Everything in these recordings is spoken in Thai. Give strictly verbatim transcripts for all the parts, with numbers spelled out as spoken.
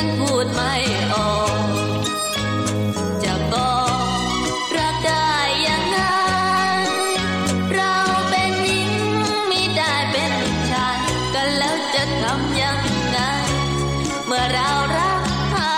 ยังพูดไม่ออกจะบอกรักได้ยังไงเราเป็นหญิงไม่ได้เป็นชายกันแล้วจะทำยังไงเมื่อเรารักเขา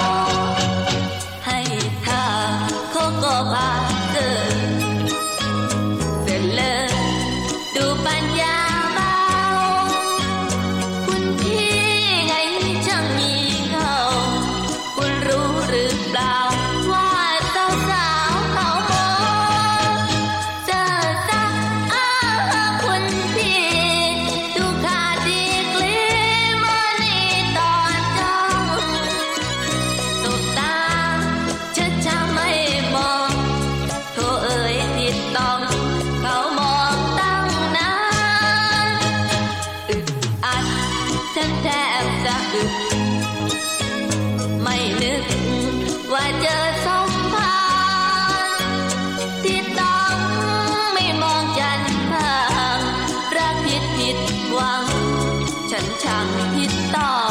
ให้ท่าเขาก็พาเกินเสร็จเลยดูปัญญาเบาคุณพี่ไงช่างมีเขาคุณรู้หรือเปล่าว่าสาวสาวเขามองเจอสักอ้าคุณพี่ดูขาดีกลีมานี่ตอนจ้องสบตาฉันจะไม่มองโทรเอ่ยติดต้องเขามองตั้งนานอึดอัดฉันแทบจะอึดไม่นึกว่าเจอสมภารที่ต้องไม่มองจันทางรักผิดผิดหวังฉันช่างผิดต้อง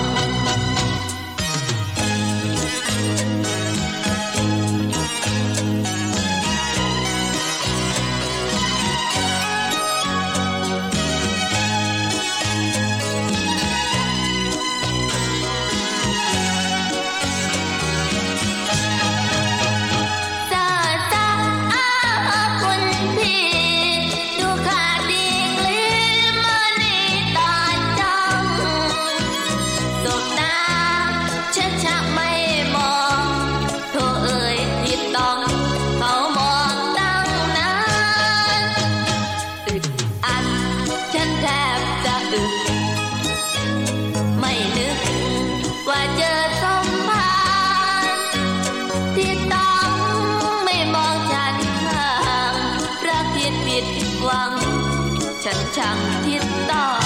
ซาซาอ้าคุณพี่ดูขาดีกลีมานี่ตอนจ้องสบตาฉันชักไม่มองโทรเอ่ยติดต้องเขามองตั้งนานอึดอัดฉันแทบจะอึดไม่นึกว่าเจอสมภารที่ต้องไม่มองฉันห่างรักผิดผิดหวังฉันช่างผิดต้อง